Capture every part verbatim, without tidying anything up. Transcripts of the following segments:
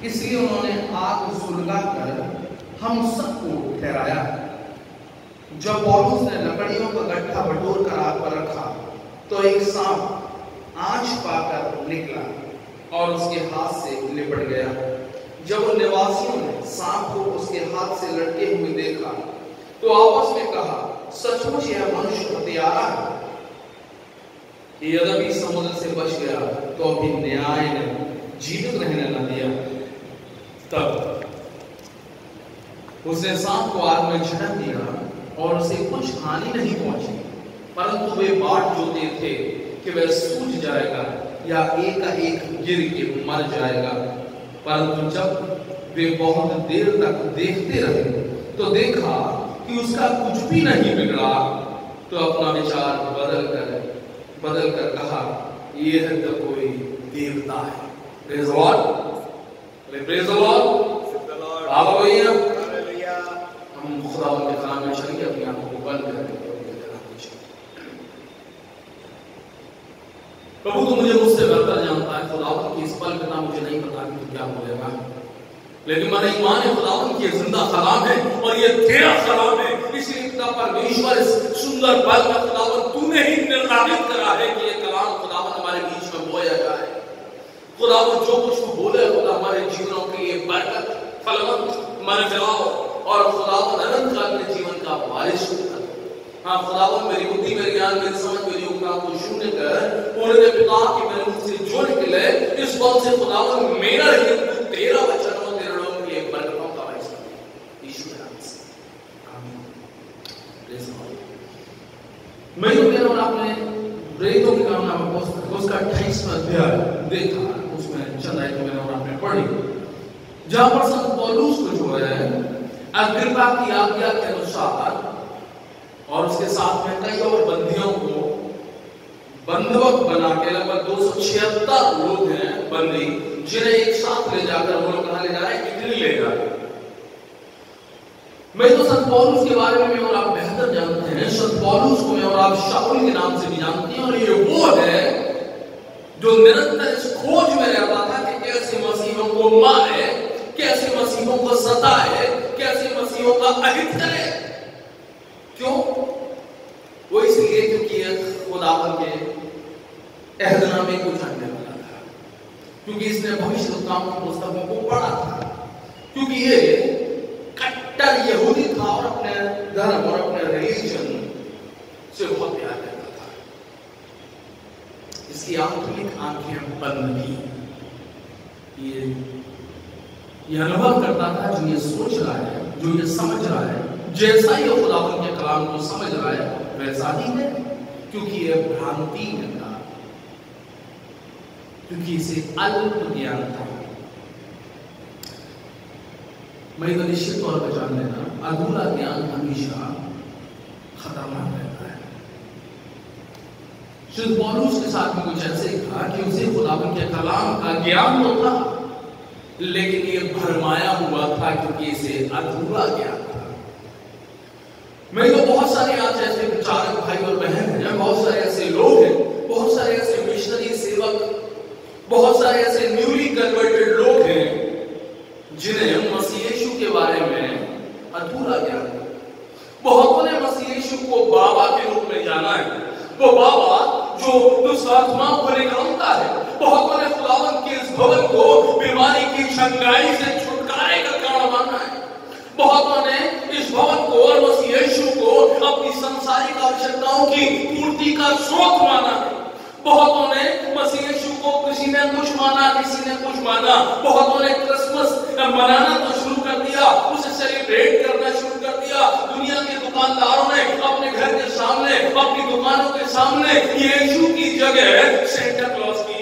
इसलिए उन्होंने आग सुलगाकर हम सबको ठहराया। जब पौलुस ने लकड़ियों का गट्ठा बटोर कर आग पर रखा तो एक सांप आंच पाकर निकला और उसके हाथ से लिपट गया। जब उन निवासियों ने सांप को उसके हाथ से लटके हुए देखा तो आपस में कहा, सचमुच यह मनुष्य हत्यारा है। यद्यपि समुद्र से बच गया तो अभी न्याय ने जीवित रहने न दिया। तब उसने सांप को आग में झटक दिया और उसे कुछ हानि नहीं पहुंची, परंतु वे बाट जोते थे कि वह सूझ जाएगा या एकाएक गिर के मर जाएगा। परंतु जब वे बहुत देर तक देखते रहे तो देखा कि उसका कुछ भी नहीं बिगड़ा, तो अपना विचार बदल कर बदल कर कहा, यह तो कोई देवता है। Praise the Lord, praise the Lord, hallelujah. हम खुदा के कलाम में चलिए, अपनी आंखों को बंद करके प्रभु तो मुझे मुझसे बेहतर जानता है। खुदावन की इस पल पिता मुझे नहीं पता कि क्या बोलेगा, लेकिन मैंने ईमान है खुदावन की जिंदा कलाम है और ये तेरा कलाम है। इसलिए पिता परमेश्वर इस सुंदर पल में खुदावन तूने ही निर्धारित करा है कि ये कलाम खुदावन हमारे बीच में बोया जाए। खुदावन जो कुछ तू बोले खुदा हमारे जीवनों के लिए बरकत, फलवंत, मन फैलाओ और खुदावन अनंत काल के जीवन का वारिस हो। हाँ खुदावन, मेरी बुद्धि, मेरी ज्ञान, मेरी समझ, मेरी उपमा को शून्य कर उन्होंने पिता की मेरे मुख से जो निकले इस पल से खुदावन मेरा नहीं तू तेरा वचन हो, तेरे लोगों के लिए बरकतों का वारिस बने यीशु के नाम से, आमीन। Praise the Lord. मैं तो कह रहा हूं, आपने प्रेरितों के काम नाम पुस्तक उसका अट्ठाईसवां अध्याय देखा, उसमें चंद आयतें मैंने और आपने पढ़ी, जहां पर संत पौलुस को जो है अग्रिप्पा की आज्ञा के अनुसार और उसके साथ में कई और बंदियों को बंधुक बना के लगभग दो सौ छिहत्तर लोग हैं बंदी, जिन्हें एक साथ ले जाकर वो लोग कहां ले जा रहे हैं, इटली ले जा रहे हैं। मैं तो संत पौलुस के बारे में और आप बेहतर जानते हैं। संत पौलुस को मैं और आप शाऊल के नाम से भी जानते हैं और ये वो है जो निरंतर इस खोज में रहता था कि कैसे मसीहों को मारे, कैसे मसीहों को सताए, कैसे मसीहों का अहित करे। क्यों? वो इसलिए क्योंकि खुदावन के अहदनामे को जानने वाला था, क्योंकि इसने भविष्यवक्ताओं की पुस्तकों को पढ़ा था, क्योंकि ये कट्टर यहूदी था और अपने धर्म और अपने रिलीजन से बहुत प्यार करता था। इसकी आंतरिक आंखें बंद थी। ये ये अनुभव करता था, जो ये सोच रहा है, जो ये समझ रहा है, जैसा ही खुदावन के कलाम को समझ रहा है वैसा ही है, क्योंकि यह भ्रांति में था, क्योंकि इसे अल्प ज्ञान था। मैं तो निश्चित तौर पर जान लेना, अधूरा ज्ञान हमेशा खतरनाक रहता है। शुद्ध पौलुस के साथ में कुछ ऐसे था कि उसे खुदावन के कलाम का ज्ञान तो था, लेकिन ये भरमाया हुआ था क्योंकि इसे अधूरा ज्ञान था। मैं तो बहुत सारे आज ऐसे विचारक भाई और बहन हैं, बहुत सारे ऐसे लोग हैं, बहुत सारे ऐसे मिशनरी सेवक, बहुत सारे ऐसे न्यूली कन्वर्टेड लोग हैं जिन्हें मसीह यीशु के बारे में अधूरा ज्ञान है। बहुतों ने मसीह यीशु को बाबा के रूप में जाना है, वो बाबा जो दुष्टात्माओं को निकालता है। बहुतों ने खुदावन के इस भवन को बीमारी की छंगाई से छुटकारे का कारण माना है। बहुतों ने इस भवन को और मसीह यीशु को अपनी सांसारिक आवश्यकताओं की पूर्ति का स्रोत माना है। बहुतों ने मसीह यीशु को किसी ने कुछ माना, किसी ने कुछ माना। बहुतों ने क्रिसमस मनाना तो शुरू कर दिया, उसे सेलिब्रेट करना शुरू कर दिया। दुनिया के दुकानदारों ने अपने घर के सामने, अपनी दुकानों के सामने यीशु की जगह सेंटा क्लॉज की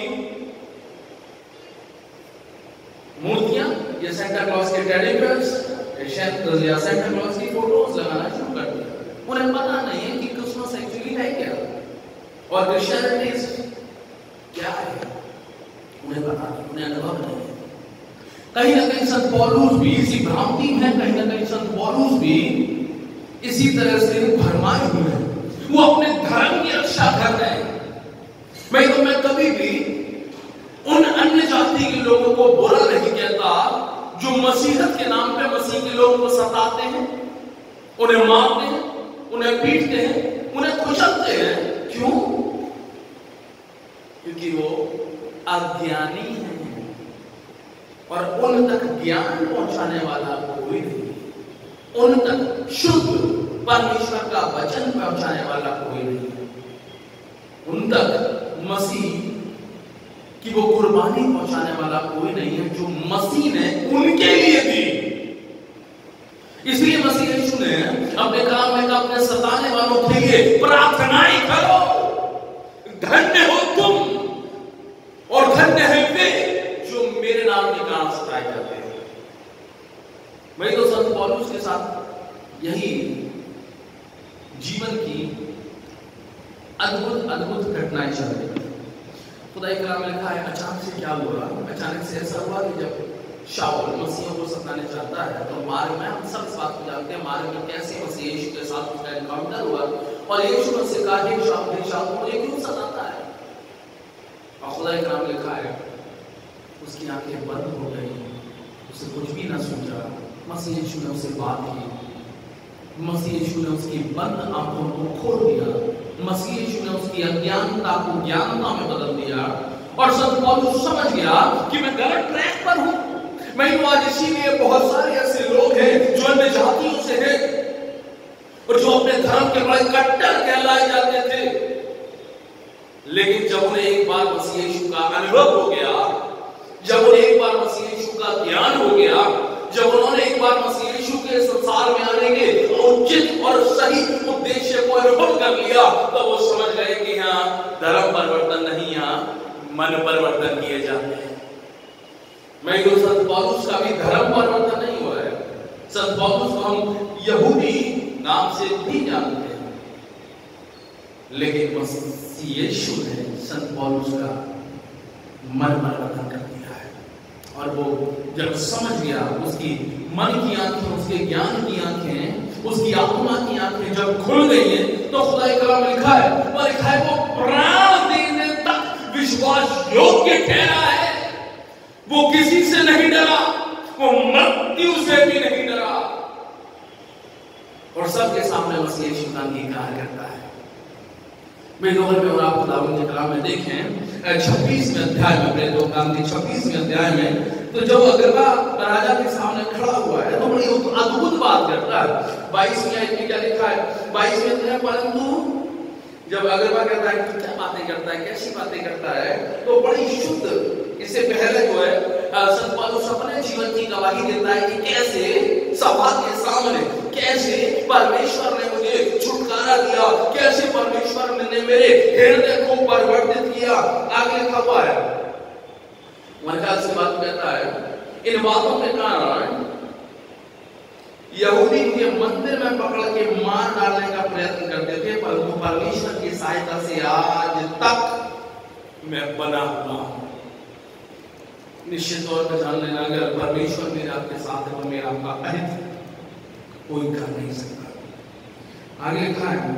मूर्तियां या सेंटा क्लॉज के टेडी बियर्स या सेंटा क्लॉज की फोटोज लगाना शुरू कर दिया। उन्हें पता नहीं है कि क्रिसमस एक्चुअली है क्या और क्रिश्चियनिटी क्या है, उन्हें पता नहीं, उन्हें अनुभव नहीं है। कहीं ना कहीं संत पौलुस भी इसी भ्रांति में है, कहीं ना कहीं संत पौलुस भी इसी तरह से भरमाए हुए हैं। वो अपने धर्म की रक्षा कर रहे हैं। मैं तो मैं कभी भी उन अन्य जाति के लोगों को बुरा नहीं कहता मसीहत के नाम पे मसीह के लोगों को सताते हैं, उन्हें मारते हैं, उन्हें पीटते हैं, उन्हें कुचलते हैं। क्यों? क्योंकि वो अज्ञानी हैं और उन तक ज्ञान पहुंचाने वाला कोई नहीं, उन तक शुद्ध परमेश्वर का वचन पहुंचाने वाला कोई नहीं, उन तक मसीह कि वो कुर्बानी पहुंचाने वाला कोई नहीं है जो मसीह ने उनके लिए दी। इसलिए मसीह यीशु ने अपने कलाम में कहा, अपने सताने वालों के लिए प्रार्थनाएं करो, धन्य हो तुम और धन्य है वे जो मेरे नाम के कारण सताए जाते हैं। वही तो संत पौलुस के साथ यही जीवन की अद्भुत अद्भुत घटनाएं चल रही। खुदाई कलाम में लिखा है, अचानक से क्या हुआ? अचानक से ऐसा हुआ कि जब शाऊल मसीह को सताने चाहता है तो मार्ग में, हम सब इस बात को जानते हैं, मार्ग में कैसे मसीह यीशु के साथ उसका एनकाउंटर हुआ और यीशु ने उससे कहा, हे शाऊल, हे शाऊल, मुझे क्यों सताता है? और खुदाई कलाम में लिखा है, उसकी आंखें बंद हो गई, उसे कुछ भी ना सूझा। मसीह यीशु ने उससे बात की, मसीह यीशु ने उसकी बंद आंखों को खोल दिया, मसीह यीशु ने उसकी अज्ञानता को ज्ञानता में बदल दिया और संत पौलुस समझ गया कि मैं गलत ट्रैक पर हूं। मैं आज इसीलिए बहुत सारे ऐसे लोग हैं जो अन्य जातियों से हैं और जो अपने धर्म के बड़े कट्टर कहलाए जाते थे, लेकिन जब उन्हें एक बार मसीह यीशु का अनुभव हो गया, जब उन्हें एक बार मसीह यीशु का ज्ञान हो गया, जब उन्होंने एक बार मसीह यीशु के संसार में आने के उचित और सही उद्देश्य को अनुभव कर लिया, तो वो समझ गए कि यहाँ धर्म परिवर्तन नहीं, यहाँ मन परिवर्तन किए जाते हैं। मैं तो संत पौलुस का भी धर्म परिवर्तन नहीं हुआ है। संत पौलुस को हम यहूदी नाम से भी जानते हैं, लेकिन मसीह यीशु ने संत पौलुस का मन परिवर्तन कर दिया है और वो जब समझ गया, उसकी मन की आंखें, उसके ज्ञान की आंखें, उसकी आत्मा की आंखें जब खुल गई हैं, तो खुदा के कलाम में लिखा है, और लिखा है वो प्राण देने तक विश्वास योग्य ठहरा है। वो किसी से नहीं डरा, वो मृत्यु से भी नहीं डरा और सबके सामने मसीह यीशु का अंगीकार करता है। मैं दोहर में और आप खुदावंद के कलाम में देखें छब्बीसवें अध्याय में, अपने दो काम के छब्बीसवें अध्याय में, तो जब अग्रिप्पा राजा के सामने खड़ा हुआ है तो बड़ी अद्भुत बात करता है। बाईसवीं आयत में क्या लिखा है? बाईसवीं अध्याय, परंतु जब अग्रिप्पा कहता है कि क्या बातें करता है, कैसी बातें करता है, तो बड़ी शुद्ध, इससे पहले जो है संत पौलुस अपने जीवन की गवाही देता है कि कैसे सभा के सामने, कैसे परमेश्वर ने मुझे छुटकारा दिया, कैसे परमेश्वर ने मेरे हृदय को परिवर्तित किया। आगे लिखा हुआ है, मरकाल से बात कहता है, इन बातों के कारण यहूदी मुझे मंदिर में पकड़ के मार डालने का प्रयत्न करते थे, परंतु परमेश्वर की सहायता से आज तक मैं बना हुआ हूं। निश्चित तौर पर जान लेना, अगर परमेश्वर मेरे आपके साथ है तो मेरा आपका अहित कोई कर नहीं सकता। आगे लिखा है,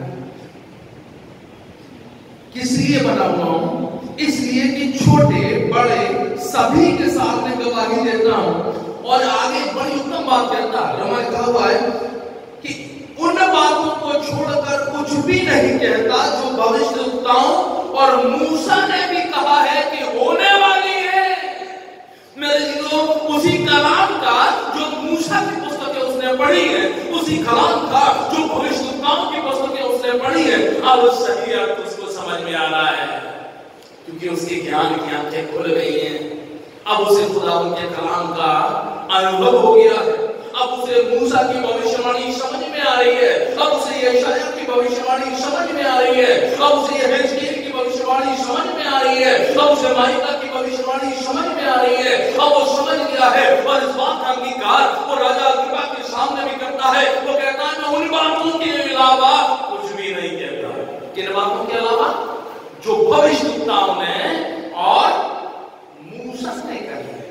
किस लिए बना हुआ हूं? इसलिए कि छोटे बड़े सभी के सामने गवाही देता हूं। और आगे बड़ी उत्तम बात कहता है, रोमा कहा हुआ है कि उन बातों को छोड़कर कुछ भी नहीं कहता जो भविष्यवक्ताओं और मूसा ने भी कहा है कि होने वाली है। मेरे लोग उसी कलाम का जो मूसा की पुस्तकें उसने पढ़ी है, उसी कलाम का जो भविष्यवक्ताओं की पुस्तकें उसने पढ़ी है, अब सही अर्थ उसको समझ में आ रहा है, क्योंकि उसके ज्ञान की आंखें खुल गई हैं। अब उसे खुदा उनके कलाम का अनुभव हो गया है। अब उसे मूसा की भविष्यवाणी समझ में आ रही है, अब उसे यशायाह की भविष्यवाणी समझ में आ रही है, अब उसे यहेजकेल की भविष्यवाणी समझ में आ रही है, अब उसे माइका की भविष्यवाणी समझ में आ रही है। अब वो समझ गया है और इस बात का अंगीकार वो राजा अग्रिप्पा के सामने भी करता है। वो कहता है, मैं उन बातों के अलावा कुछ भी नहीं कहता। किन बातों के अलावा? जो भविष्यवक्ताओं ने और मूसा ने कही है।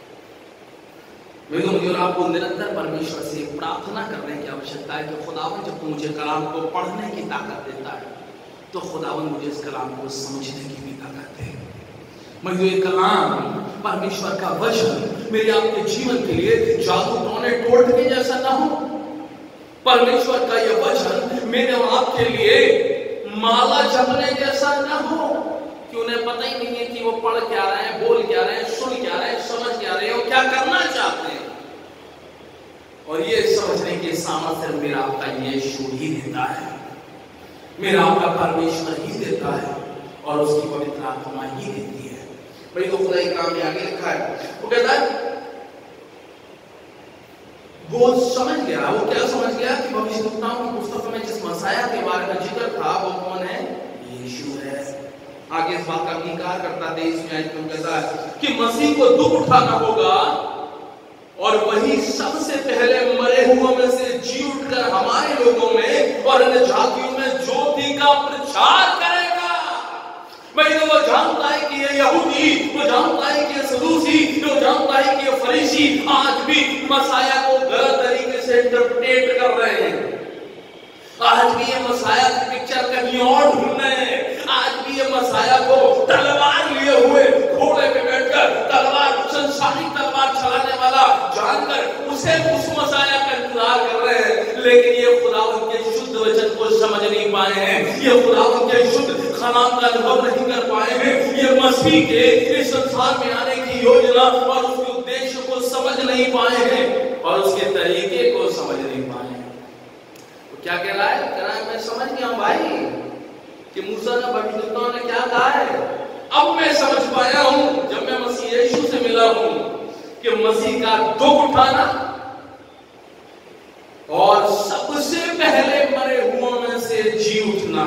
मुझे और आपको निरंतर परमेश्वर से प्रार्थना करने की आवश्यकता है कि खुदावन जब मुझे कलाम को पढ़ने की ताकत देता है, तो खुदावन मुझे इस कलाम को समझने की भी ताकत दे। मुझे ये कलाम, परमेश्वर का वचन मेरे आपके जीवन के लिए जादू टोने टोटके जैसा ना हो। परमेश्वर का यह वचन मेरे और आपके लिए माला जपने जैसा ना हो कि उन्हें पता ही नहीं है कि वो पढ़ क्या रहे हैं, बोल क्या रहे हैं, सुन क्या रहे हैं, समझ क्या रहे हैं और क्या करना चाहते हैं। और ये समझने के सामर्थ्य मेरा आपका यीशु ही देता है, मेरा आपका परमेश्वर ही देता है और उसकी पवित्र आत्मा ही देती है। भाई तो खुदा कलाम में आगे लिखा है, वो कहता है वो समझ गया, वो क्या समझ गया कि भविष्यवक्ताओं की पुस्तक में जिस मसाया के बारे में जिक्र था वो कौन है? यीशु है। आगे इस बात का अंगीकार करता तेईसवीं आयत में कहता है कि मसीह को दुख उठाना होगा और वही सबसे पहले मरे हुओं में से जी उठकर हमारे लोगों में और अन्य जातियों में ज्योति का प्रचार करेगा। भाई तो वो जानता है कि ये यहूदी, वो जानता है कि ये सदूसी, वो जानता है कि ये फरीसी आज भी मसाया को गलत तरीके से इंटरप्रेट कर रहे हैं। आज भी ये मसाया की पिक्चर कहीं और ढूंढ रहे हैं। आज भी ये मसाया को तलवार लिए हुए घोड़े पे बैठकर तलवार, संसारिक तलवार चलाने वाला जानकर उसे उस मसाया का इंतजार कर रहे हैं। लेकिन ये खुदावंद के शुद्ध वचन को समझ नहीं पाए हैं, ये खुदावंद के शुद्ध खलाम का अनुभव नहीं कर पाए हैं, ये मसीह के इस संसार में आने की योजना और उसके उद्देश्य को समझ नहीं पाए हैं और उसके तरीके को समझ नहीं पाए हैं। तो क्या कह रहा है? कह रहा है मैं समझ गया हूं भाई कि मूसा ने, भविष्यवक्ताओं ने क्या कहा है। अब मैं समझ पाया हूं जब मैं मसीह यीशु से मिला हूं कि मसीह का दुख उठाना और सबसे पहले मरे हुओं में से जी उठना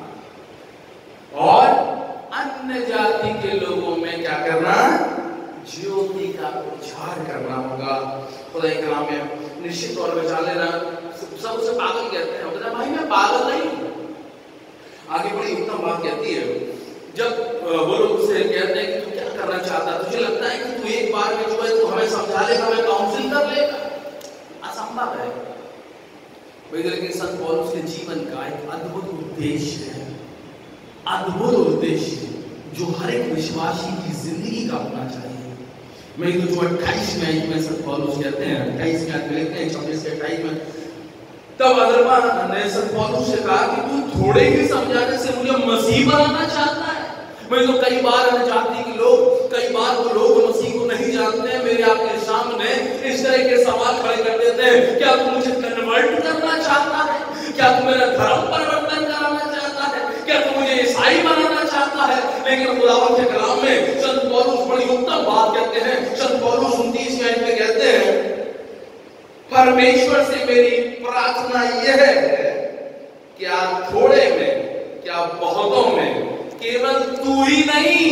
और अन्य जाति के लोगों में क्या करना? ज्योति का प्रचार करना होगा। खुदा के कलाम में निश्चित तौर पर जान लेना, सब उसे पागल कहते हैं। कहता भाई मैं पागल नहीं हूं। आगे बड़ी उत्तम बात कहती है, जब वो लोग उसे कहते हैं कि तू क्या करना चाहता है, तुझे लगता है कि तू एक बार में जो है तू हमें समझा लेगा, हमें काउंसिल कर लेगा? असंभव है भाई। लेकिन संत पौलुस के जीवन का एक अद्भुत उद्देश्य है, अद्भुत उद्देश्य जो हर एक विश्वासी की जिंदगी का होना चाहिए। मैं तो जो अट्ठाईस में आयत में संत पौलुस कहते हैं, अट्ठाईस में आयत में लिखते हैं, चौबीस से अट्ठाईस में, तब अगरबा ने संत पौलुस से कहा कि तू थोड़े ही समझाने से मुझे मसीह बनाना चाहता है। मैं तो कई बार अन्य जाति के लोग, कई बार वो लोग मसीह को नहीं जानते हैं, मेरे आपके सामने इस तरह के सवाल खड़े कर देते हैं, क्या तू मुझे कन्वर्ट करना चाहता है? क्या तू मेरा धर्म परिवर्तन कराना चाहता है? क्या तू मुझे ईसाई बनाना चाहता है? लेकिन खुदावंद के कलाम में संत पौलुस बड़ी उत्तम बात कहते हैं। संत पौलुस उनतीसवीं आयत में कहते हैं, परमेश्वर से मेरी प्रार्थना यह है क्या थोड़े में, क्या बहुतों में, केवल तू ही नहीं,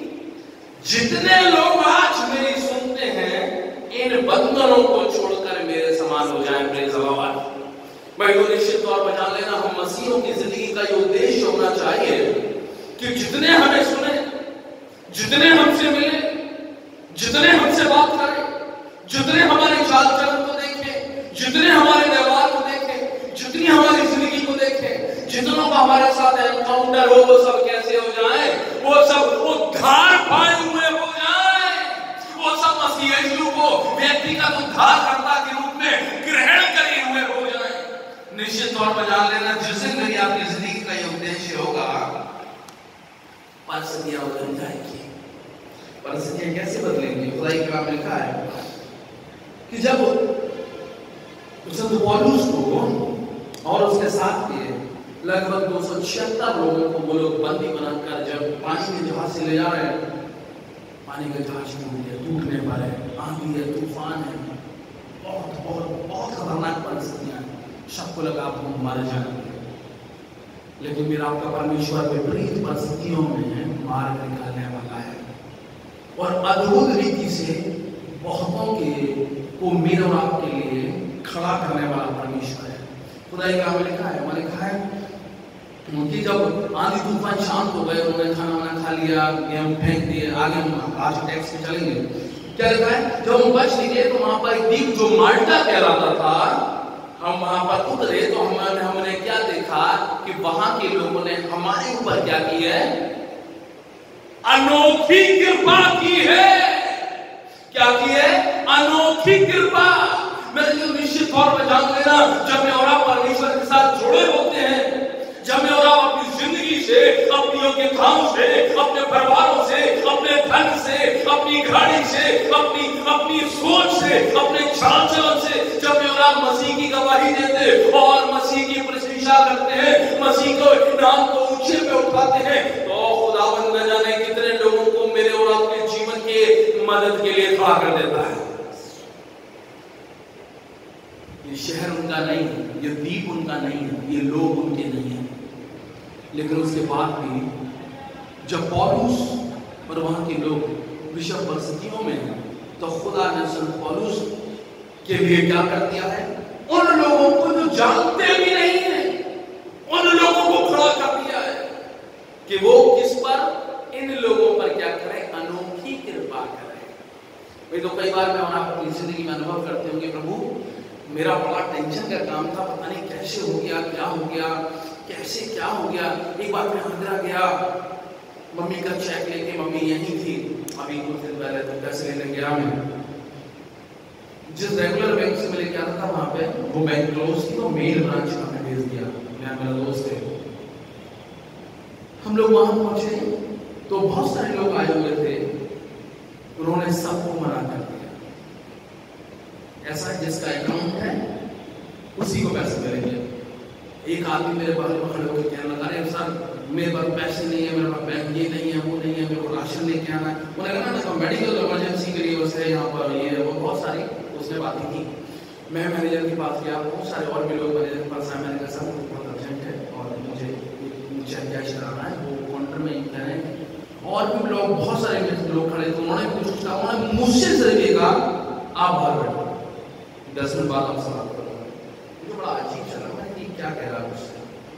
जितने लोग आज मेरी सुनते हैं इन बंधनों को छोड़कर मेरे समान हो जाए। Praise the Lord. भाई तो निश्चित तौर पर जान लेना, हम मसीहों की जिंदगी का ये उद्देश्य होना चाहिए कि जितने हमें सुने, जितने हमसे मिले, जितने हमसे बात करें, जितने हमारे चाल चलन को देखें, जितने हमारे व्यवहार को देखें, जितनी हमारी जिंदगी को देखें, जितनों का हमारे साथ एनकाउंटर हो, वो सब कैसे हो जाए? वो सब उद्धार पाए हुए हो जाए, वो सब मसीह यीशु को व्यक्तिगत उद्धारकर्ता के रूप में ग्रहण करे हुए हो जाए। निश्चित तौर पर जान लेना, जिस दिन मेरी आपकी जिंदगी का ये उद्देश्य होगा, परिस्थितियां बदल जाएगी। परिस्थितियां कैसे बदलेंगी? खुदा के कलाम में लिखा है कि जब संत पौलुस को और उसके साथ के लगभग दो सौ छिहत्तर लोगों को वो लोग बंदी बनाकर जब पानी के जहाज से ले जा रहे हैं, पानी का जहाज टूट गया, टूटने पर है, आंधी है, तूफान है, बहुत बहुत बहुत खतरनाक परिस्थितियां, सबको लगा आप मर जाएंगे। लेकिन मेरा आपका परमेश्वर विपरीत परिस्थितियों में मार्ग निकालने वाला है और अद्भुत रीति से बहुतों के को मेरे और आपके लिए खड़ा करने वाला परमेश्वर है। खुदा के कलाम में लिखा है, मैंने लिखा है कि जब आंधी तूफान शांत हो गए, उन्होंने खाना वाना खा लिया, गेहूं फेंक दिए, आगे हम आज टैक्स पे चलेंगे। क्या लिखा है? जब हम बच निकले तो वहां पर एक द्वीप जो माल्टा कहलाता था, हम वहां पर उतरे तो हमने हमने क्या देखा कि वहां के लोगों ने हमारे ऊपर क्या की है? अनोखी कृपा की है। क्या की है? अनोखी कृपा। मेरे जो निश्चित तौर पर जान लेना, जब मैं और आप परमेश्वर के साथ जुड़े होते हैं, जब मैं और आप अपनी जिंदगी से, अपनी योग्यताओं से, अपने परिवारों से, अपने धन से, अपनी गाड़ी से, अपनी अपनी सोच से, अपने चाल चलन से, जब मैं और आप मसीह की गवाही देते और मसीह की प्रशंसा करते हैं, मसीह को नाम को ऊंचे पे उठाते हैं, तो खुदावंद न जाने कितने लोगों को मेरे और आपके जीवन के मदद के लिए खड़ा कर देता है। ये शहर उनका नहीं है, ये द्वीप उनका नहीं है, ये लोग उनके नहीं है, लेकिन उसके बाद भी जब पौलुस और वहां के लोग विषम परिस्थितियों में हैं, तो खुदा ने संत पौलुस के लिए क्या कर दिया है? उन लोगों को जो जानते भी नहीं है, उन लोगों को खड़ा कर दिया है कि वो किस पर? इन लोगों पर क्या करें? अनोखी कृपा करें। मैं तो कई बार मैं आप अपनी जिंदगी में अनुभव करते होंगे, प्रभु मेरा बड़ा टेंशन का काम था, पता नहीं कैसे हो गया, क्या हो गया, कैसे क्या हो गया। एक बार मैं आगरा गया, मम्मी का चेक लेके, मम्मी यहीं थी, अभी कुछ दिन पहले तो पैसे लेने गया मैं, जिस रेगुलर बैंक से मैं लेके आता था वहां पे वो बैंक क्लोज थी, तो मेन ब्रांच में हमें भेज दिया। मैं मेरा दोस्त है, हम लोग वहां पहुंचे तो बहुत सारे लोग आए हुए थे, उन्होंने सबको मना कर दिया, ऐसा जिसका अकाउंट है उसी को पैसे मिलेंगे। एक आदमी मेरे बारे में खड़े होकर कहने लगा, अरे सर मेरे पास पैसे नहीं है, मेरे पास बैंक ये नहीं है, वो नहीं है, मेरे को राशन लेके आना है। उन्हें कहना देखो मेडिकल इमरजेंसी के लिए उसे यहाँ पर ये वो बहुत सारी उसने बातें की। मैं मैनेजर की बात किया, बहुत सारे और भी लोग मैनेजर के पास आए, मैंने कहा सर बहुत अर्जेंट है और मुझे चेक कैश कराना है, वो काउंटर में करें। और भी लोग, बहुत सारे लोग खड़े थे, उन्होंने कुछ कहा, उन्होंने मुझसे जरिए कहा आप बाहर बैठो, दस मिनट बाद आपसे बात करूँगा। मुझे बड़ा अजीब चला, मैंने क्या कह रहा मुझसे,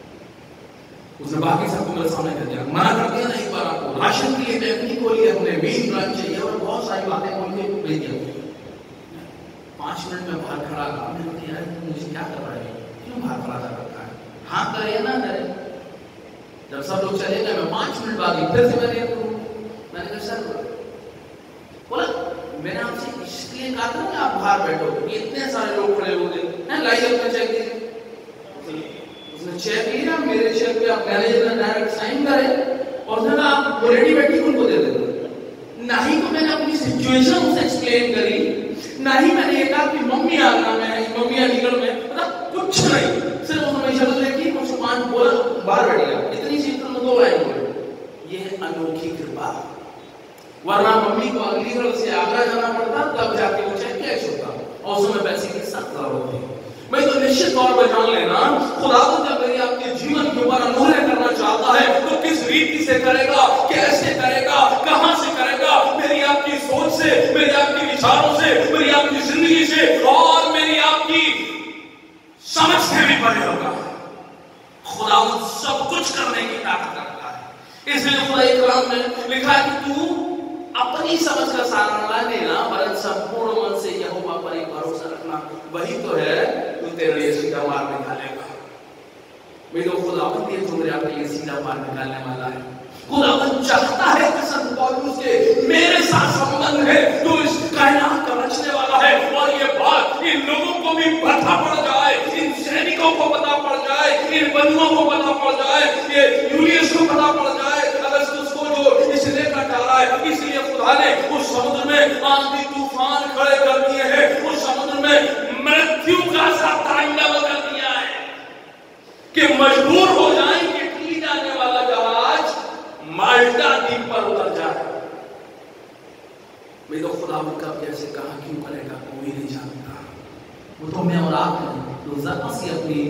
उसने बाकी सबको मेरे सामने कर दिया, मना कर दिया ना, एक बार आपको राशन के लिए बैंक नहीं खोली है, हमने मेन ब्रांच चाहिए, और बहुत सारी बातें बोल के भेज दिया। पांच मिनट में बाहर खड़ा था, मैंने कहा यार मुझे क्या कर रहा है, क्यों बाहर खड़ा कर रखा है, हाँ करे ना करे। जब सब लोग चले गए, मैं पांच मिनट बाद फिर से मैंने मैंने कहा सर, बोला मैंने आपसे इसलिए कहा था ना आप बाहर बैठो, इतने सारे लोग खड़े हो गए, लाइए अपना चेक दीजिए। उसने चेक लिया, मेरे चेक पे आप मैनेजर ने डायरेक्ट साइन करे और उसने कहा आप रेडी बैठी उनको दे देते। ना ही तो मैंने अपनी सिचुएशन उसे एक्सप्लेन करी, ना ही मैंने ये कहा कि मम्मी आगरा में है, मम्मी अलीगढ़ में, मतलब कुछ नहीं, सिर्फ उसने मेरी शक्ल देखी, कुछ मान बोला, बाहर बैठ गया, इतनी सी तो दो लाइन बोले। ये है अनोखी कृपा। वरना मम्मी को अलीगढ़ से आगरा जाना पड़ता, तब जाके वो चेक कैश होता, और उसमें पैसे की सख्त जरूरत थी। मैं तो निश्चित तौर पर जान लेना, खुदावंद जब मेरी आपके जीवन के ऊपर अनुग्रह करना चाहता है तो किस रीति से करेगा, कैसे करेगा, कहां से करेगा, मेरी आपकी सोच से, मेरी आपके विचारों से, मेरी आपकी जिंदगी से और मेरी आपकी समझ से भी परे होगा। खुदावंद सब कुछ करने की ताकत रखता है, इसलिए खुदा कलाम में लिखा है कि तू अपनी समझ का सहारा न लेना, वरन संपूर्ण मन से यहोवा पर ही भरोसा रखना, वही तो है तू तेरे लिए सीधा मार्ग निकालेगा। मैं तो खुदावंद ये तुम्हारे आपके लिए सीधा मार्ग निकालने वाला है। खुदावंद चाहता है कि संत पौलुस के मेरे साथ संबंध है, तो इस कायनात का रचने वाला है, और ये बात इन लोगों को भी पता पड़ जाए, इन सैनिकों को पता पड़ जाए, इन बंधुओं को पता पड़ जाए, ये यूलियस को पता पड़ जाए, अगस्तुस को जो इसे लेकर चला है। इसलिए खुदा ने उस समुद्र में आंधी तूफान खड़े कर दिए हैं, उस समुद्र में मृत्यु का सा तांडव कर दिया है कि मजबूर हो जाए कि टूट जाने वाला जहाज माल्टा द्वीप पर उतर जाए। मैं तो खुदावंद का कैसे कहा क्यों करेगा कोई नहीं जानता, वो तो मैं और आप हैं, तो जरा सी अपनी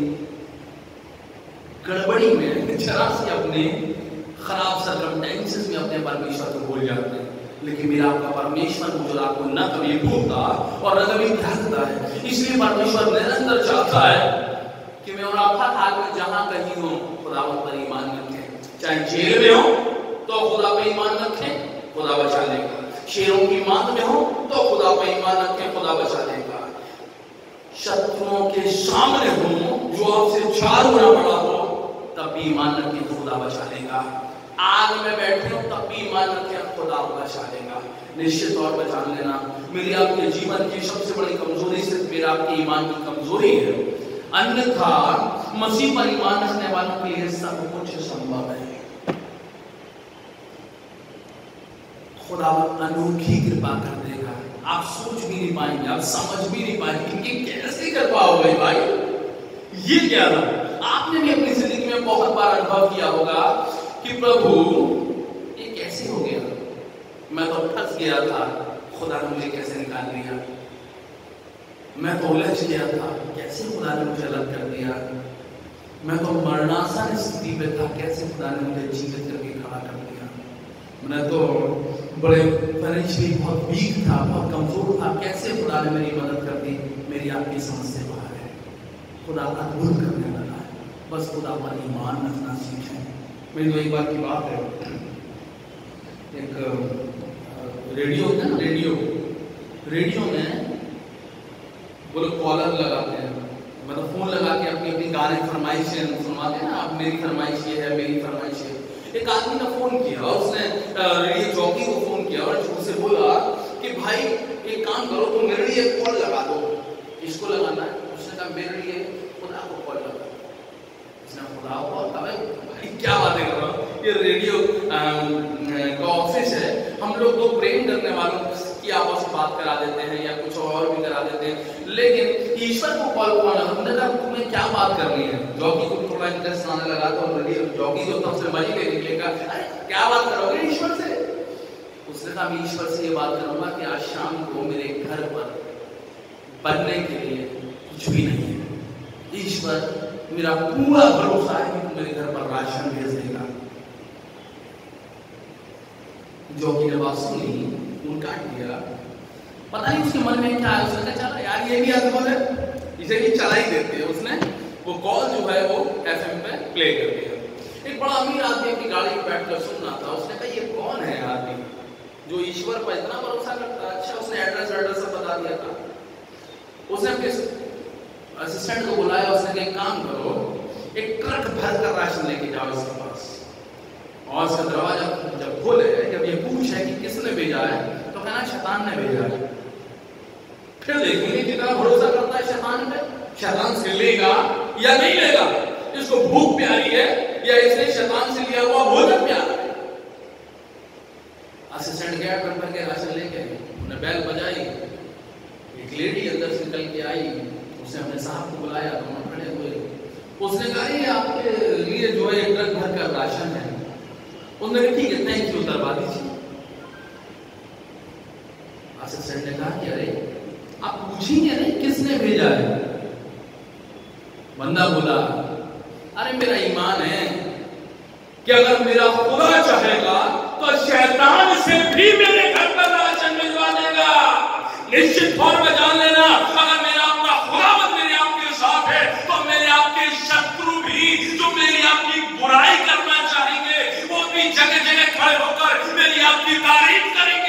गड़बड़ी में, जरा सी अपने खराब सर्कमस्टेंसेस में अपने परमेश्वर को भूल जाते हैं। लेकिन मेरा आपका परमेश्वर मुझे आपको न कभी भूलता और न कभी त्यागता है। इसलिए परमेश्वर निरंतर चाहता है कि मैं और आप हर हाल में जहां कहीं हो खुदावंद पर ईमान रखें, चाहे जेल में हो तो खुदा पर ईमान रखें, खुदा बचा लेगा, शेरों की मांग में हो तो खुदा पर ईमान रखें, खुदा बचा लेगा, शत्रुओं के सामने हो जो आपसे चार गुना बड़ा हो तब भी ईमान रखें, खुदा बचा लेगा, आग में बैठे हो तब भी ईमान रखें, खुदा बचा लेगा। निश्चित तौर पर जान लेना मेरी आपके जीवन की सबसे बड़ी कमजोरी सिर्फ मेरा आपके ईमान की कमजोरी है, अन्यथा मसीह पर ईमान रखने वालों के लिए सब कुछ संभव है। खुदा अनोखी कृपा कर देगा, आप सोच भी नहीं पाएंगे, आप समझ भी नहीं पाएंगे कि कैसे कृपा हो गई भाई, ये क्या था। आपने भी अपनी जिंदगी में बहुत बार अनुभव किया होगा कि प्रभु ये कैसे हो गया, मैं तो फंस गया था, खुदा ने मुझे कैसे निकाल दिया, मैं तो उलझ गया था, कैसे खुदा ने मुझे अलग कर दिया, मैं तो मरणासन स्थिति पे था, कैसे खुदा ने मुझे जीवित करके खड़ा कर दिया, मैं तो बड़े फाइनेंशियली बहुत वीक था, बहुत कमजोर था, कैसे खुदा ने मेरी मदद कर दी। मेरी आपकी समझ से बाहर है। खुदा अद्भुत करने वाला है, बस खुदा पर ईमान रखना सीखें। मेरी तो एक बार की बात है, एक रेडियो है ना, रेडियो रेडियो में वो लोग कॉलर लगाते हैं, मतलब फोन लगा के अपनी अपनी गाने फरमाइशें सुनवाते हैं ना, आप मेरी फरमाइश ये है, मेरी फरमाइश है। एक आदमी ने फोन किया और उसने रेडियो जॉकी को फोन किया और उससे बोला कि भाई एक काम करो, तुम मेरे लिए कॉल लगा दो। किसको लगाना है? उसने कहा मेरे लिए खुदा को कॉल लगा। उसने खुदा को कॉल, भाई क्या बातें कर रहा हूँ, ये रेडियो का ऑफिस है, हम लोग तो प्रेम करने वालों की आपस में बात करा देते हैं या कुछ और भी करा देते हैं, लेकिन ईश्वर को कॉल कौन लगा? हमने कहा तुम्हें क्या बात करनी है? जॉकी को थोड़ा इंटरेस्ट आने लगा तो रेडियो जॉकी को तब से मजे ले निकलेगा, अरे क्या बात करोगे ईश्वर से? उसने कहा मैं ईश्वर से ये बात करूंगा कि आज शाम को मेरे घर पर बनने के लिए कुछ भी नहीं है, ईश्वर मेरा पूरा भरोसा है कि तुम मेरे घर पर राशन भेज देगा। जॉकी ने बात सुनी, उन काट दिया, पता नहीं उसके मन में क्या है, उसने कहा चला यार ये भी अद्भुत है, इसे भी चला ही देते हैं। उसने वो कॉल जो है वो एफएम पे प्ले कर दिया। एक बड़ा अमीर आदमी अपनी गाड़ी में बैठकर सुन रहा था, उसने कहा ये कौन है आदमी जो ईश्वर पर इतना भरोसा करता है? अच्छा, उसने एड्रेस एड्रेस सब बता दिया था। उसने अपने असिस्टेंट को बुलाया, उसने कहा एक काम करो, एक ट्रक भर कर राशन लेके जाओ इसके पास, और उसका दरवाजा जब खोले, जब ये पूछे कि किसने भेजा है तो कहना शैतान ने भेजा है। फिर देखेंगे कितना भरोसा करता है शैतान पे, शैतान से लेगा या नहीं लेगा, इसको भूख प्यारी है या इसने शैतान से लिया हुआ भोजन प्यारा है। असिस्टेंट गया, ट्रक भर के राशन लेके, उन्हें बैल बजाई, एक लेडी अंदर से निकल के आई, उसने अपने साहब को बुलाया, दोनों खड़े हुए, उसने कहा ये आपके लिए जो है ट्रक भर कर राशन है। उन्होंने कहा ठीक है, थैंक यू, उतरवा दीजिए। असिस्टेंट ने कहा कि अरे आप पूछेंगे नहीं किसने भेजा है? बंदा बोला अरे मेरा ईमान है कि अगर मेरा खुदा चाहेगा तो शैतान से भी मेरे घर पर राशन भिजवा देगा। निश्चित तौर पर जान लेना, अगर मेरा अपना खुदावंद मेरे आपके साथ है तो मेरे आपके शत्रु भी जो मेरी आपकी बुराई करना चाहेंगे वो भी जगह जगह खड़े होकर मेरी आपकी तारीफ करेंगे।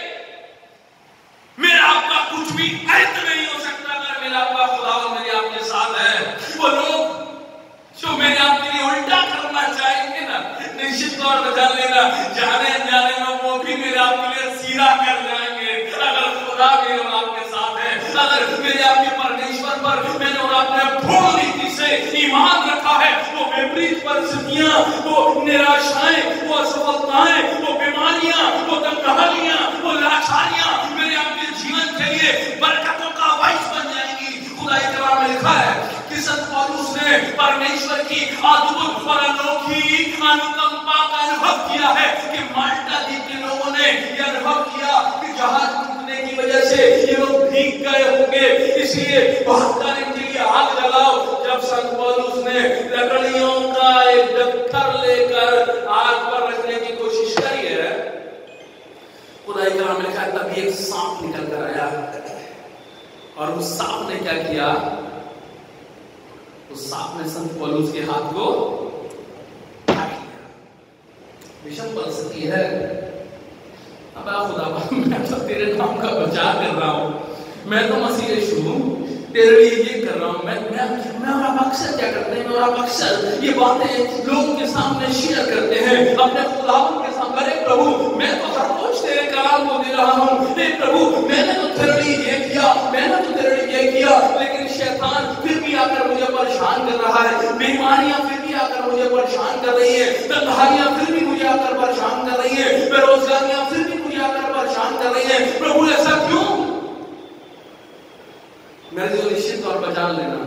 मेरा आपका कुछ भी अंत नहीं हो सकता अगर मेरा आपका खुदावंद मेरे आपके साथ है। वो लोग जो मेरे आपके लिए उल्टा करना चाहेंगे ना, निश्चित तौर पर जान लेना, जाने जाने में वो भी मेरे आपके लिए सीधा कर जाएंगे। अगर खुदा मेरे और आपके साथ है, अगर मेरे आपके परमेश्वर पर मैंने और आपने पूर्ण रीति से ईमान रखा है, वो विपरीत परिस्थितियां, वो निराशाएं, वो असफलताएं, वो बीमारियां, वो तंगहालियां, वो लाचारियां मेरे आपके जीवन के लिए बरकतों का वाइस बन जाएंगी। खुदा कलाम में लिखा है कि संत पौलुस ने परमेश्वर की अद्भुत और अनोखी अनुकंपा का अनुभव किया है कि माल्टा द्वीप के लोगों ने यह अनुभव किया कि जहाज टूटने की वजह से ये लोग भीग गए होंगे, इसलिए बहाकर इनके लिए आग जलाओ। जब संत पौलुस ने लकड़ियों का एक डक्कर लेकर आग पर रखने की कोशिश करी है, खुदा कलाम में लिखा है तभी एक सांप निकल कर आया और उस सांप ने क्या किया? उस सांप ने संत पौलुस के हाथ को काट लिया। विषम परिस्थिति है, अब खुदा मैं तो तेरे नाम का प्रचार कर रहा हूं, मैं तो मसीह यीशु हूं, तेरे लिए ये कर रहा हूं, मैं मैं मैं और आप अक्सर क्या करते हैं, मैं और आप अक्सर ये बातें लोगों के सामने शेयर करते हैं, अपने खुदावंद के सामने। अरे प्रभु मैं तो हर रोज तेरे कलाम को दे रहा हूँ, हे प्रभु मैंने तो तेरे लिए ये किया, मैंने तो तेरे लिए ये किया, लेकिन शैतान फिर भी आकर मुझे परेशान कर रहा है, बीमारियां फिर भी आकर मुझे परेशान कर रही है, तन्हाइयां फिर भी मुझे आकर परेशान कर रही है, बेरोजगारियां फिर भी मुझे आकर परेशान कर रही है। प्रभु ऐसा क्यों? मेरे जो निश्चित तौर पर जान लेना,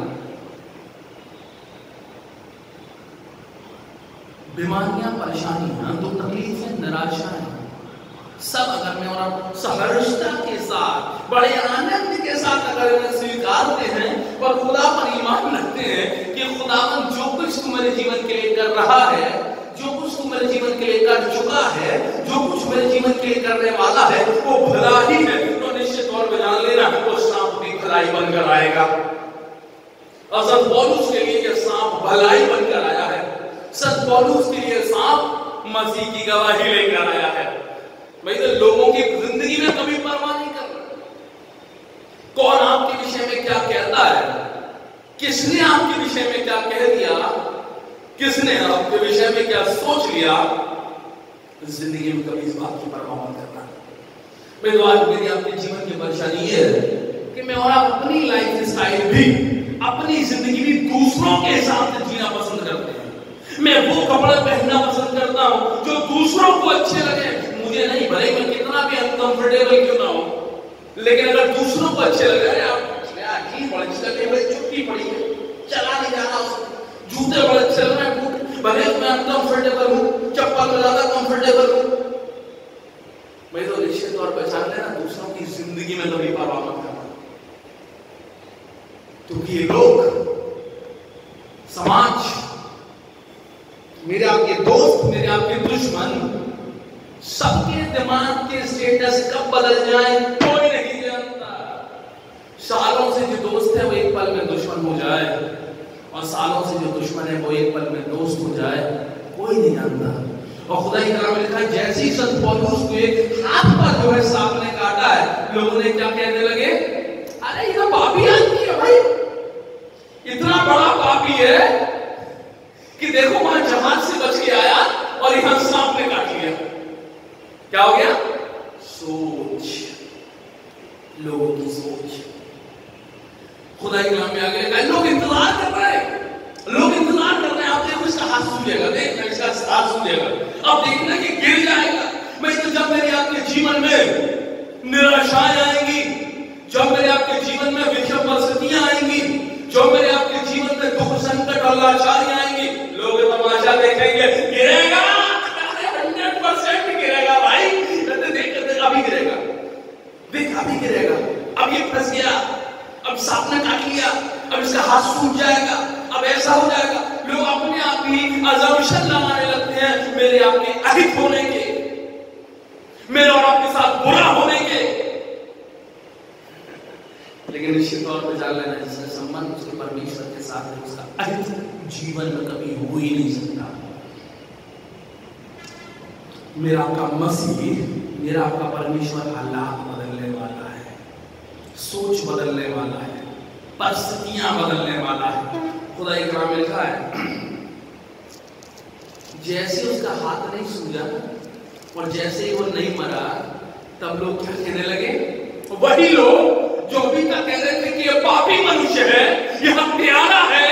बीमारियां, परेशानियां, तो तकलीफें, निराशाएं सब अगर मैं और सहर्षता के साथ, बड़े आनंद के साथ अगर मैं स्वीकारते हैं और खुदा पर ईमान रखते हैं कि खुदावन जो कुछ तू मेरे जीवन के लिए कर रहा है, जो कुछ तू मेरे जीवन के लिए कर चुका है, जो कुछ मेरे जीवन के लिए करने वाला है वो भला ही है, तो निश्चित तौर पर जान लेना वो सांप भी भलाई बनकर आएगा। और सत पौलुस के लिए ये सांप भलाई बनकर आया है, सत पौलुस के लिए सांप मसीह की गवाही लेकर आया है। भाई तो लोगों की जिंदगी में कभी परवाह नहीं कर रहा कौन आपके विषय में क्या कहता है, किसने आपके विषय में क्या कह दिया, किसने आपके विषय में क्या सोच लिया, जिंदगी में कभी इस बात की परवाह नहीं करना। मैं तो आज मेरी आपके जीवन की परेशानी ये है कि मैं और आप अपनी लाइफ स्टाइल भी, अपनी जिंदगी भी दूसरों के हिसाब से जीना पसंद करते हैं। मैं वो कपड़े पहनना पसंद करता हूं जो दूसरों को अच्छे लगे, मुझे नहीं, भले मैं कितना भी अनकंफर्टेबल क्यों ना हो, लेकिन अगर दूसरों को अच्छे लगे, अरे आप ठीक बड़े अच्छे लगे, बड़े चुप्पी पड़ी है, चला नहीं जाना उसको, जूते बड़े अच्छे लग रहे हैं, बूट भले मैं अनकंफर्टेबल हूं, चप्पल में ज्यादा कंफर्टेबल हूं, मैं तो निश्चित तौर पर जान लेना दूसरों की जिंदगी में कभी परवाह मत करना, क्योंकि ये लोग, समाज, मेरे आपके दोस्त, मेरे आपके दुश्मन, सबके दिमाग के स्टेटस कब बदल जाए कोई नहीं जानता। सालों से जो दोस्त है वो एक पल में दुश्मन हो जाए, और सालों से जो दुश्मन है वो एक पल में दोस्त हो जाए, कोई नहीं जानता। और खुदा की कलाम में लिखा है जैसे ही संत पौलुस को एक हाथ पर जो है सांप ने काटा है, लोगों ने क्या कहने लगे, अरे ये तो पापी आदमी है भाई, इतना बड़ा पापी है कि देखो वहां जहाज से बच के आया और यहां सांप ने काट लिया। क्या हो गया? सोच, लोगों की सोच। खुदा के नाम में आ गया, लोग इंतजार कर रहे हैं, लोग इंतजार कर रहे हैं, आप देखो इसका हाथ सूझेगा, देखना इसका हाथ सूझेगा, अब देखना कि गिर जाएगा। मैं तो जब मेरे आपके जीवन में निराशाएं आएंगी, जब मेरे आपके जीवन में विषम परिस्थितियां आएंगी, जो मेरे आपके जीवन में दुख, संकट और लाचारी आएंगी, लोग तमाशा देखेंगे, गिरेगा, हंड्रेड परसेंट गिरेगा भाई, देख अभी गिरेगा, देख अभी गिरेगा, अब ये फंस गया, अब सांप ने काट लिया, अब इसका हाथ सूज जाएगा, अब ऐसा हो जाएगा। लोग अपने आप ही अजम्पशन लगाने लगते हैं मेरे आपके अहित होने के, मेरे और आपके साथ बुरा होने के। लेकिन निश्चित तौर पर जान लेना जिसका संबंध उसके परमेश्वर के साथ है, उसका अहित जीवन में कभी हो ही नहीं सकता। मेरा आपका मसीह, मेरा आपका परमेश्वर हालात बदलने वाला है, सोच बदलने वाला है, परिस्थितियां बदलने वाला है। खुदा के कलाम में लिखा है जैसे उसका हाथ नहीं सूजा और जैसे ही वो नहीं मरा, तब लोग क्या कहने लगे, वही लोग जो अभी तक कह रहे थे कि ये पापी मनुष्य है, ये हत्यारा है,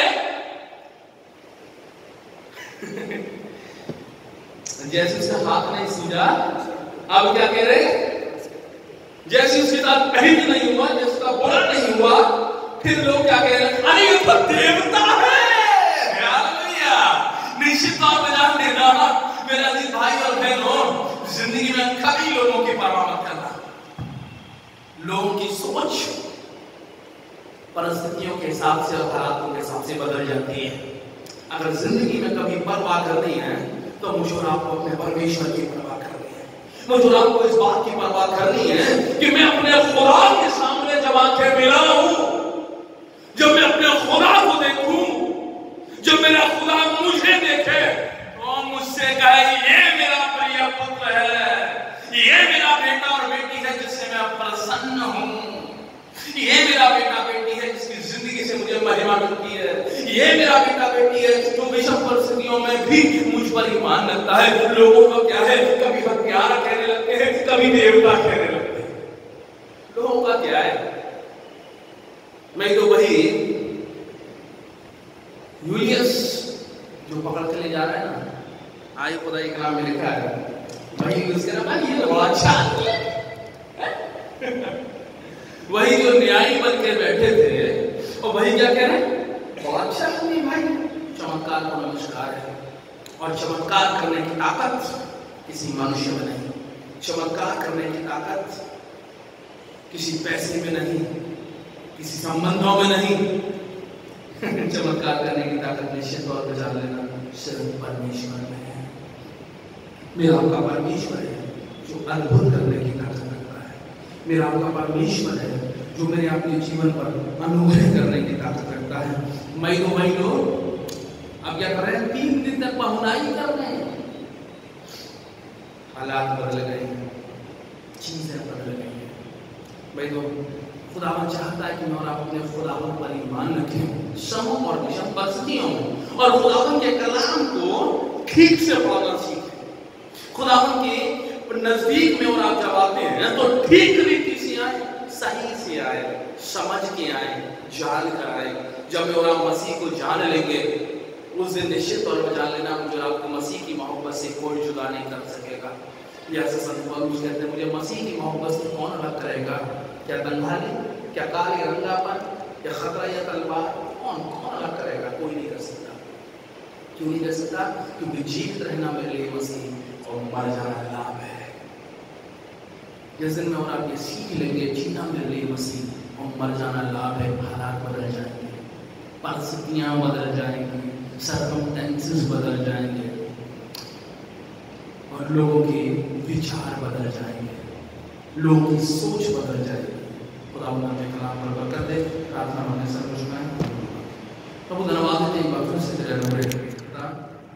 जैसे उसका हाथ नहीं सूजा, अब क्या कह रहे, जैसे उसके साथ अहित नहीं हुआ, जैसे उसका बुरा नहीं हुआ, फिर लोग क्या कह रहे हैं, अरे ये तो देवता है। निश्चित तौर पर जान देना मेरे अजीज भाई और बहनों, जिंदगी में कभी लोगों की परवाह मत करना। लोगों की सोच परिस्थितियों के हिसाब से और हालातों के हिसाब से बदल जाती है। अगर जिंदगी में कभी परवाह करनी है तो मुझे और आपको अपने परमेश्वर की परवाह करनी है। मुझे और आपको इस बात की परवाह करनी है कि मैं अपने खुदा के सामने जब आंखें मिलाऊं, जब मैं अपने खुदा को देखूं, जब मेरा खुदा मुझे देखे तो मुझसे कहे ये मेरा प्रिय पुत्र है, ये मेरा बेटा और बेटी है जिससे मैं प्रसन्न हूं, ये मेरा बेटा बेटी है जिसकी जिंदगी से मुझे महिमा मिलती है, ये मेरा बेटा बेटी है जो विषम परिस्थितियों में भी मुझ पर ईमान रखता है। लोगों को क्या है, कभी हत्यारा कहने लगते हैं, कभी देवता कहने लगते हैं। लोगों का क्या है, मैं तो वही यूलियस जो पकड़ के ले जा रहा है ना, आयु खुदा एक नाम में लिखा है, वही यूलियस कह रहा है ये तो बड़ा अच्छा है। वही जो न्यायी बन के बैठे थे और वही क्या कह रहे हैं, बहुत अच्छा है भाई, चमत्कार को नमस्कार है। और चमत्कार करने की ताकत किसी मनुष्य में नहीं, चमत्कार करने की ताकत किसी पैसे में नहीं, किसी संबंधों में नहीं। चमत्कार करने की ताकत निश्चित तौर पर जान लेना सिर्फ परमेश्वर में है। मेरा आपका परमेश्वर है जो अद्भुत करने की ताकत रखता है। मेरा आपका परमेश्वर है जो मेरे अपने जीवन पर अनुग्रह करने की ताकत रखता है। महीनों महीनों अब क्या कर रहे हैं, तीन दिन तक पहुनाई कर रहे हैं। हालात बदल गए, चीजें बदल गई हैं। भाई तो खुदावन चाहता है कि मैं और आप अपने खुदावन पर ईमान रखें समों और विषम परिस्थितियों में, और खुदावन के कलाम को ठीक से पढ़ना सीखें। खुदावन के नजदीक में और आप जब आते हैं तो ठीक रीति से आए, सही से आए, समझ के आए, जान कर आए। जब और आप मसीह को जान लेंगे उस दिन निश्चित तौर पर जान लेना मुझे आपको मसीह की मोहब्बत से कोई जुदा नहीं कर सकेगा। जैसे संत पौलुस कहते हैं, मुझे मसीह की मोहब्बत से कौन अलग करेगा? क्या तन्हाई, क्या काले रंगापन, या खतरा या तलवार, कौन कौन अलग करेगा? कोई नहीं कर सकता। क्यों नहीं कर सकता? क्योंकि जीवित रहना मेरे लिए मसीह और मर जाना लाभ है। जिस दिन में और आप ये सीख लेंगे जीना मेरे लिए मसीह और मर जाना लाभ है, हालात बदल जाएंगे, परिस्थितियां बदल जाएंगी, सर्कमस्टेंसेस बदल जाएंगे और लोगों के विचार बदल जाएंगे, लोगों की सोच बदल जाएगी। खुदा अपने कलाम पर